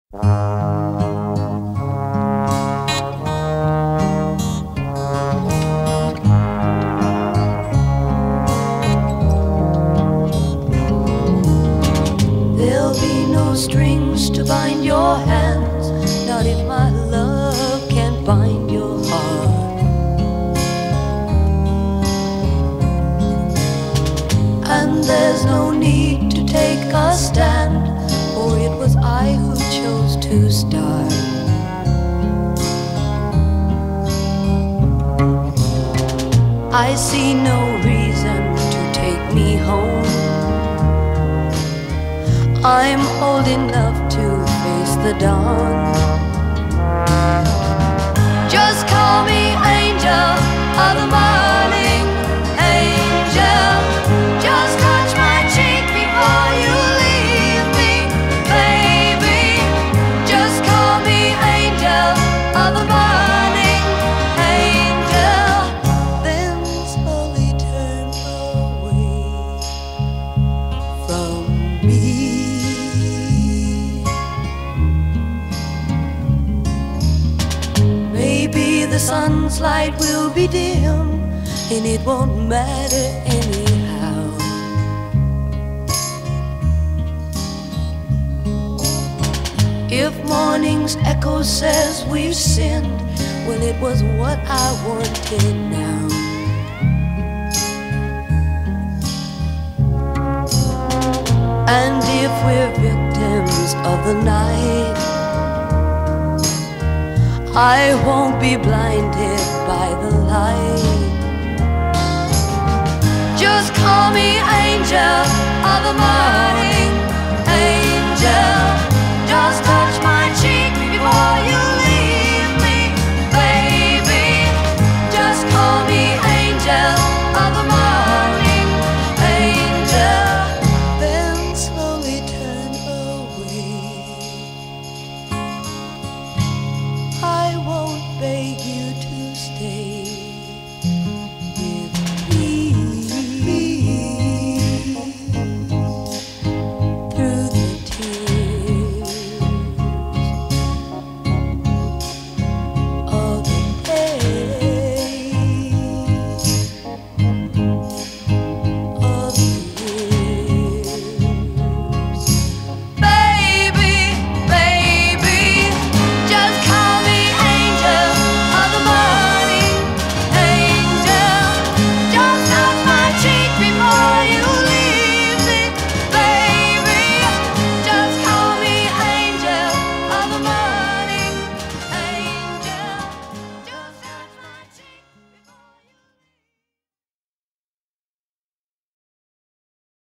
There'll be no strings to bind your hands, not if my love can't bind your heart. And there's no need to take a stand, for it was I who chose to start. I see no reason to take me home. I'm old enough to face the dawn. Just call me angel of the morning, angel. Just touch my cheek before you leave me, baby. Just call me angel of the morning, angel. Then slowly turn away from me. Maybe the sun's light will be dim, and it won't matter anyhow. If morning's echo says we've sinned, well, it was what I wanted now. And if we're victims of the night, I won't be blinded by the light. Just call me angel of the morning, angel.